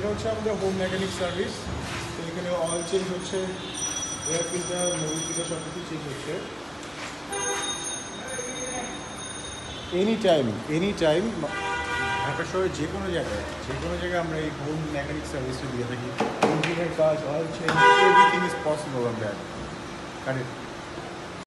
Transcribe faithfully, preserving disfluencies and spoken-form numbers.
হচ্ছে আমাদের home mechanic service. তো এখানে অয়েল চেঞ্জ হচ্ছে, এয়ার ফিল্টার, মোবিল ফিল্টার সব কিছু চেঞ্জ হচ্ছে any time any time. Dhaka শহরে যে কোনো জায়গায় যে কোনো জায়গায় আমরা এই হোম মেকানিক সার্ভিসটা দিয়ে থাকি। ইঞ্জিনের কাজ, oil change, everything is possible on that. Correct.